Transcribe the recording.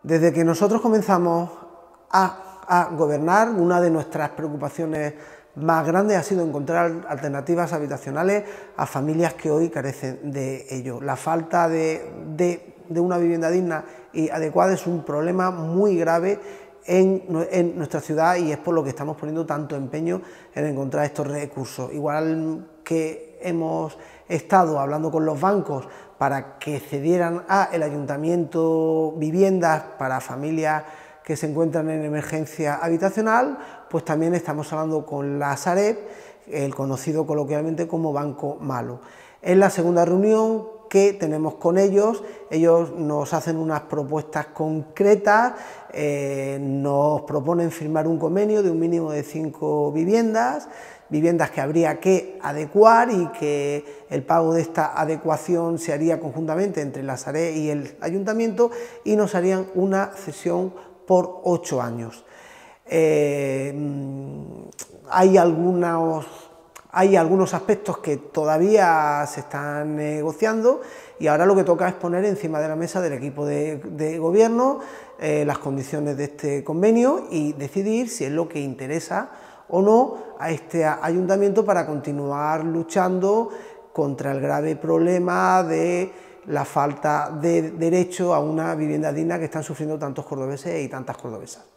Desde que nosotros comenzamos a gobernar, una de nuestras preocupaciones más grandes ha sido encontrar alternativas habitacionales a familias que hoy carecen de ello. La falta de una vivienda digna y adecuada es un problema muy grave en nuestra ciudad, y es por lo que estamos poniendo tanto empeño en encontrar estos recursos. Igual que hemos estado hablando con los bancos para que cedieran al ayuntamiento viviendas para familias que se encuentran en emergencia habitacional, pues también estamos hablando con la Sareb, el conocido coloquialmente como Banco Malo. Es la segunda reunión que tenemos con ellos. Ellos nos hacen unas propuestas concretas, nos proponen firmar un convenio de un mínimo de 5 viviendas que habría que adecuar, y que el pago de esta adecuación se haría conjuntamente entre la Sareb y el ayuntamiento, y nos harían una cesión por 8 años. Hay algunos aspectos que todavía se están negociando, y ahora lo que toca es poner encima de la mesa del equipo de gobierno las condiciones de este convenio y decidir si es lo que interesa o no a este ayuntamiento para continuar luchando contra el grave problema de la falta de derecho a una vivienda digna que están sufriendo tantos cordobeses y tantas cordobesas.